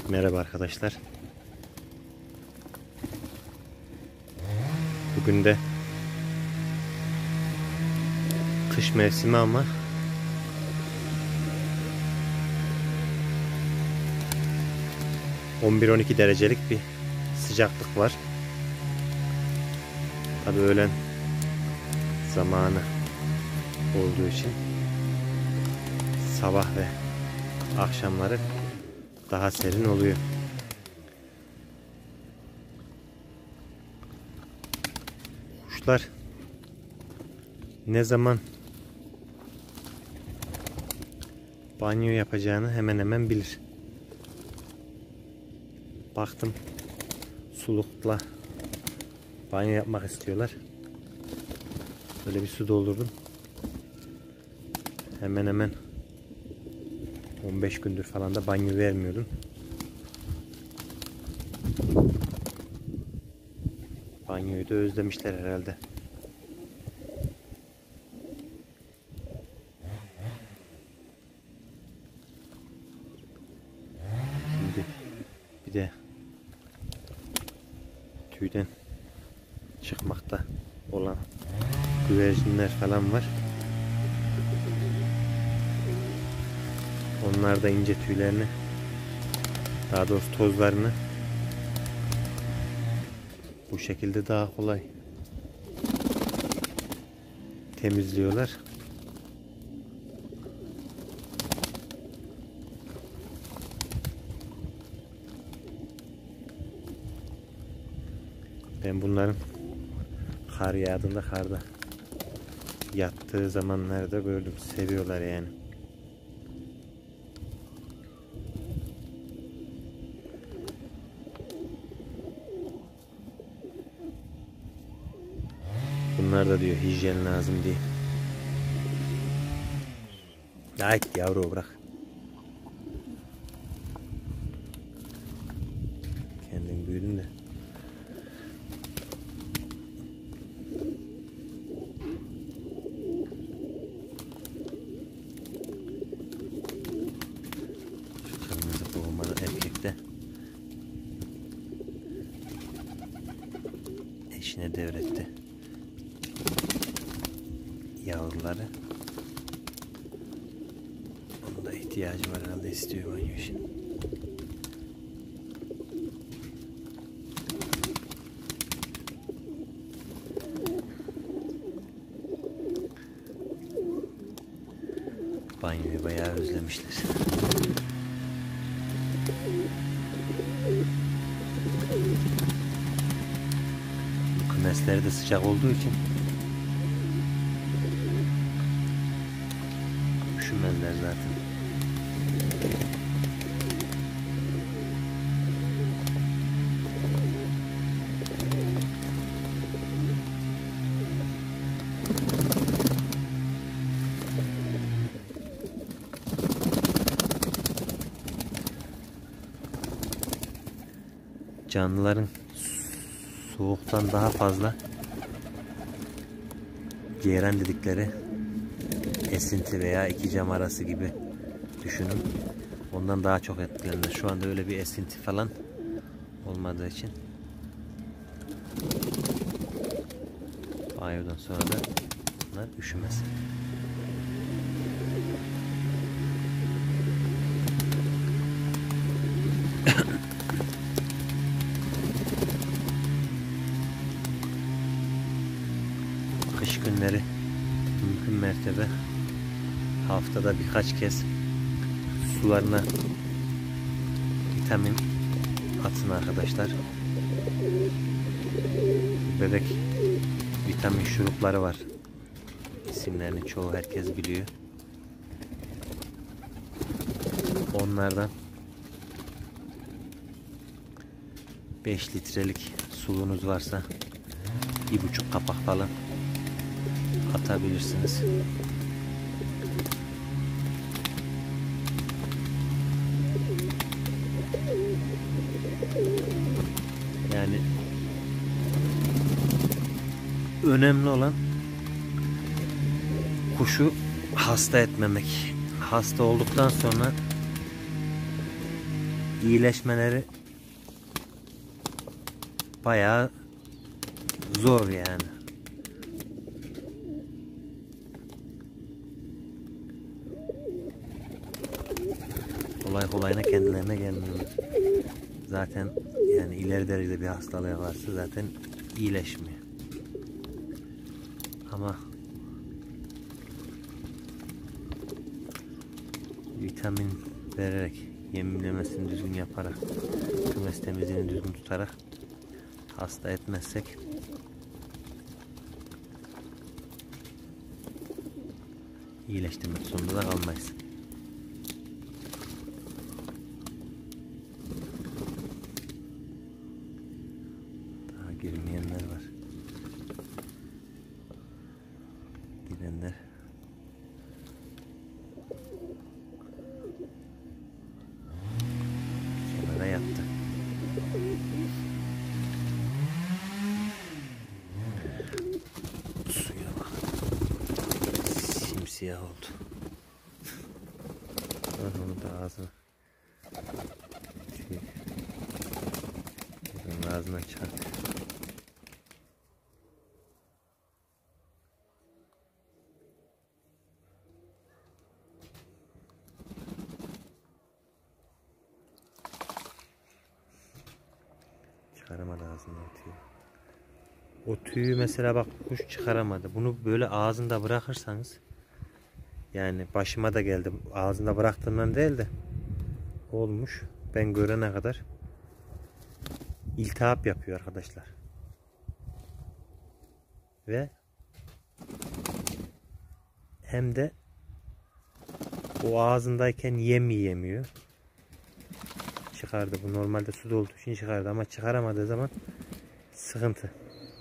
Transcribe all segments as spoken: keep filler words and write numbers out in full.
Merhaba arkadaşlar. Bugün de kış mevsimi ama on bir on iki derecelik bir sıcaklık var. Tabii öğlen zamanı olduğu için sabah ve akşamları daha serin oluyor. Kuşlar ne zaman banyo yapacağını hemen hemen bilir. Baktım sulukla banyo yapmak istiyorlar. Böyle bir su doldurdum. Hemen hemen on beş gündür falan da banyo vermiyordum. Banyoyu da özlemişler herhalde. Şimdi bir de tüyden çıkmakta olan güvercinler falan var. Onlar da ince tüylerini, daha doğrusu tozlarını bu şekilde daha kolay temizliyorlar. Ben bunların kar yağdığında karda yattığı zamanlarda gördüm. Seviyorlar yani. Bunlar da diyor hijyen lazım diye. Haydi yavru bırak. Kendin büyüdün de. Şu kırmızı boğmalı erkekte eşine devretti yavruları. Onun da ihtiyacı var herhalde, istiyor banyo için. Banyoyu bayağı özlemişler. Bu kümesleri de sıcak olduğu için üşümezler zaten. Canlıların soğuktan daha fazla ceyran dedikleri esinti veya iki cam arası gibi düşünün. Ondan daha çok etkilenir. Şu anda öyle bir esinti falan olmadığı için banyodan sonra da bunlar üşümez. Kış günleri mümkün mertebe haftada birkaç kez sularına vitamin atın arkadaşlar. Bebek vitamin şurupları var. İsimlerini çoğu herkes biliyor. Onlardan beş litrelik suluğunuz varsa bir buçuk kapak falan atabilirsiniz. Yani önemli olan kuşu hasta etmemek. Hasta olduktan sonra iyileşmeleri bayağı zor yani. Kolay kolayına kendilerine gelmiyorlar. Zaten yani ileri derecede bir hastalığı varsa zaten iyileşmiyor. Ama vitamin vererek, yemlemesini düzgün yaparak, kümes temizliğini düzgün tutarak hasta etmezsek iyileştirmek zorunda da kalmayız. Daha girmeyenler var. Girenler. Kenara yattı. Suya bak. Simsiyah oldu. Onu da ağzına. Onun ağzına çarp. Çıkaramadı ağzından tüyü. O tüyü mesela bak kuş çıkaramadı. Bunu böyle ağzında bırakırsanız, yani başıma da geldi. Ağzında bıraktığımdan değil de olmuş. Ben görene kadar iltihap yapıyor arkadaşlar. Ve hem de o ağzındayken yem yiyemiyor. Çıkardı. Bu normalde su dolduğu için çıkardı ama çıkaramadığı zaman sıkıntı.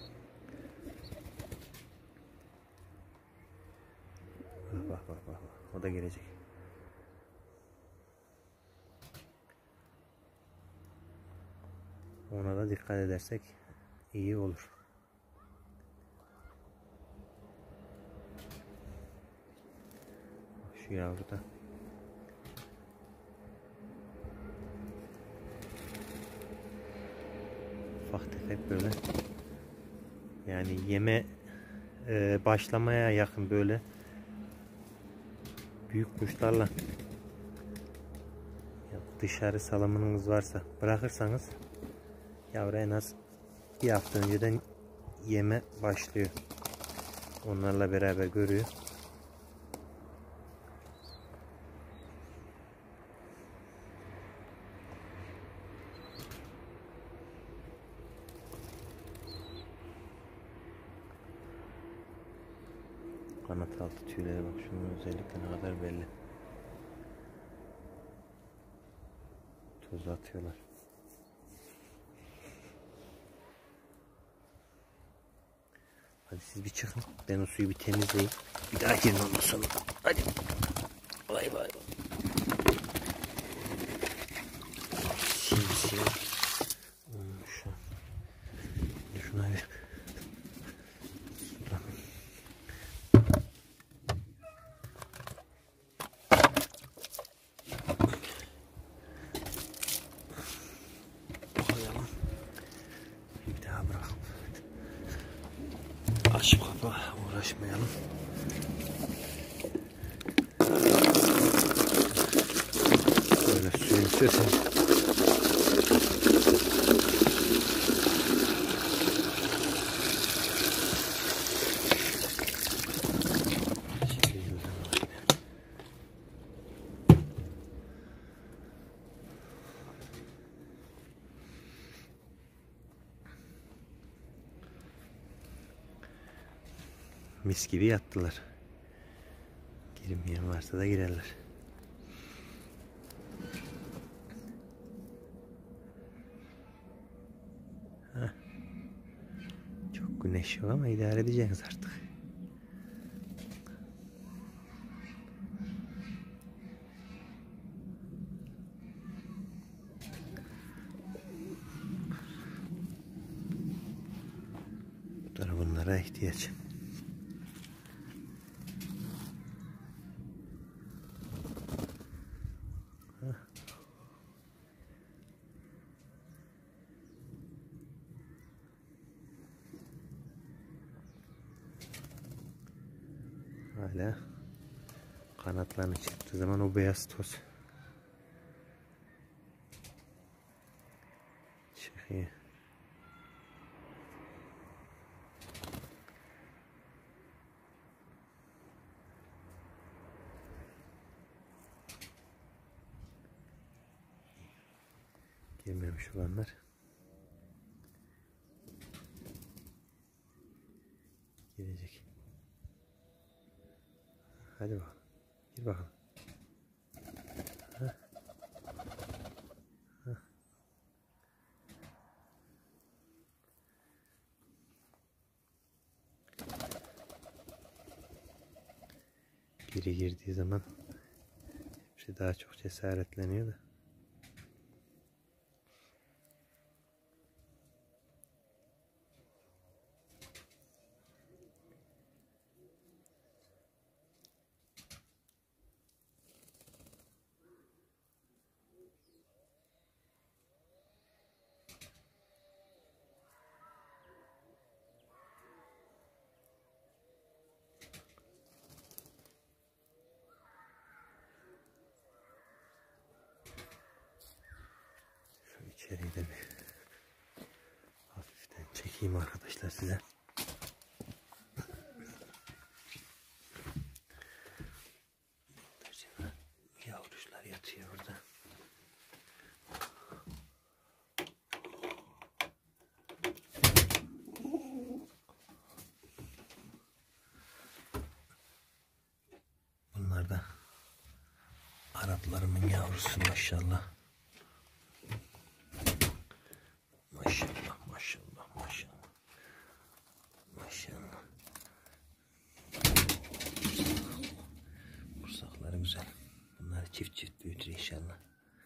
Bak bak bak bak. O da gelecek. Ona da dikkat edersek iyi olur. Şu yavru da. Ufak tefek böyle. Yani yeme e, başlamaya yakın böyle büyük kuşlarla dışarı salımınız varsa bırakırsanız yavru en az bir hafta önceden yeme başlıyor. Onlarla beraber görüyor. Kanat altı tüylere bak, şunun özellikle ne kadar belli. Toz atıyorlar. Hadi siz bir çıkın. Ben o suyu bir temizleyeyim. Bir daha girin ondan sonra. Hadi. Vay vay. Simsiyah olmuş. Şuna bir. Bir daha bırak. Açıp kapa, uğraşmayalım. Böyle suyun sesini. Mis gibi yattılar. Girmeyen varsa da girerler. Heh. Çok güneş yok ama idare edeceğiz artık. Bu da bunlara ihtiyaç. Hala kanatlarını çırptığı zaman o beyaz toz çıkıyor. Girmemiş olanlar. Girecek. Hadi bakalım. Gir bakalım. Heh. Heh. Geri girdiği zaman hepsi daha çok cesaretleniyor da. İçeriği de bir hafiften çekeyim arkadaşlar size. Yavruşlar yatıyor burada. Bunlar da Araplarımın yavrusu maşallah. Maşallah maşallah maşallah. Maşallah. Kursakları güzel. Bunları çift çift büyütür inşallah.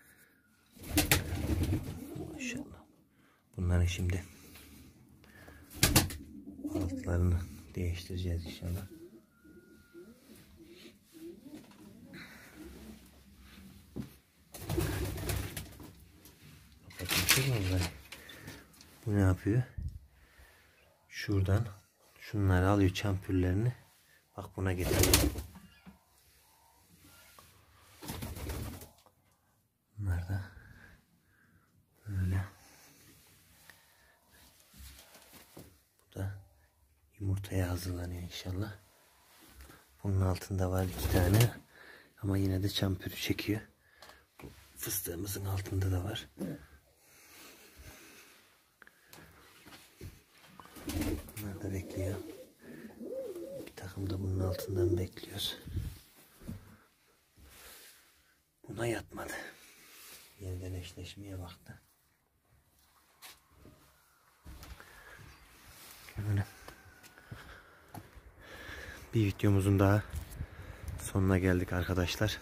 Maşallah. Bunların şimdi altlarını değiştireceğiz inşallah. Bu ne yapıyor? Şuradan şunları alıyor, çampürlerini. Bak buna getiriyor. Bunlar da böyle. Bu da yumurtaya hazırlanıyor inşallah. Bunun altında var iki tane. Ama yine de çampürü çekiyor. Fıstığımızın altında da var. Bunlar da bekliyor. Bir takım da bunun altından bekliyoruz. Buna yatmadı. Yeniden eşleşmeye baktı. Böyle. Bir videomuzun daha sonuna geldik arkadaşlar.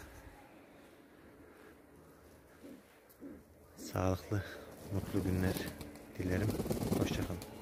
Sağlıklı, mutlu günler dilerim. Hoşça kalın.